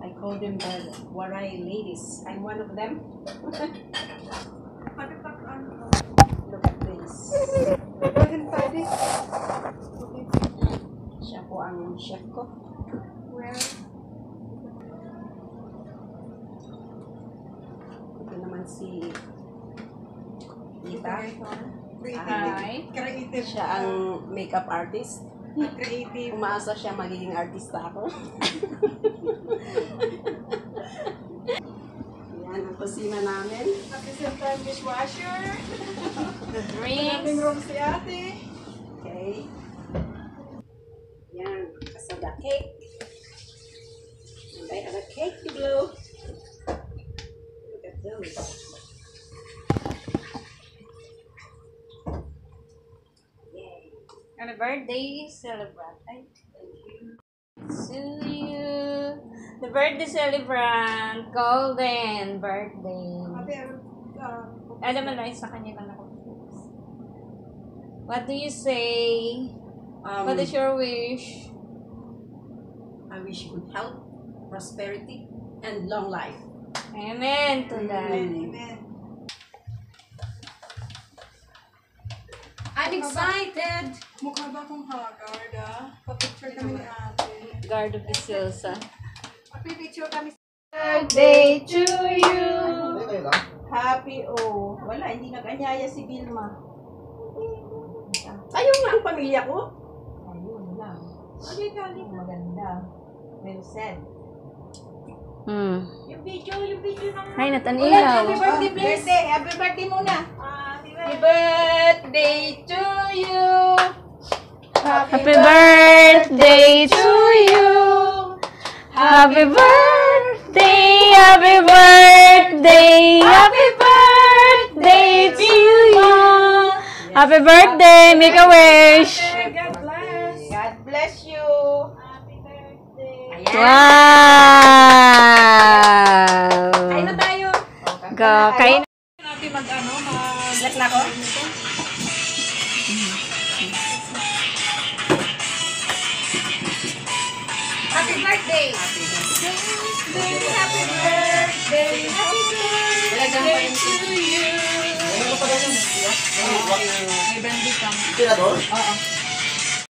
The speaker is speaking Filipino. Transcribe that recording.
I call them the Waray ladies. I'm one of them. Look at this. Siya po ang chef ko. Where? Ito naman si Ita. Hi. Creative. Siya ang makeup artist. Creative. Umaasa siya magiging artista ako. Yan ang kusina namin. At the same time, dishwasher. The Maraming drinks. room si ate. Okay. Yan. So the cake. And I have a cake to blow. Look at those. Yay. On a birthday celebrant. Ay, thank you. To you. The birthday celebrant. Golden birthday. Ate, Alam mo na, sa kanya lang ako. What do you say? What is your wish? I wish good health, prosperity, and long life. Amen to that. amen. I'm excited. Mukha ba akong haggard, ah? Pa-picture kami ni ate. Guard of the Silsa. Pa-picture kami. Birthday to you. Happy, oh. Wala, hindi nag-anyaya si Vilma. Ayun nga ang pamilya ko. Ayun lang. Okay, kali. Maganda. Well said. Yung video ng... Ay, natanilaw. Happy birthday, please. Happy birthday muna. Happy birthday to you. Happy birthday to you. Happy birthday, happy birthday, happy birthday to you. Happy birthday, make a wish. God bless. God bless you. Happy birthday. Ayan. Wow. Kain na tayo. Go, kain. Natin mag-ano, Black na ako? Happy birthday. Happy birthday. Happy birthday. Happy birthday to you. May brandy ka. Tirador? Oo.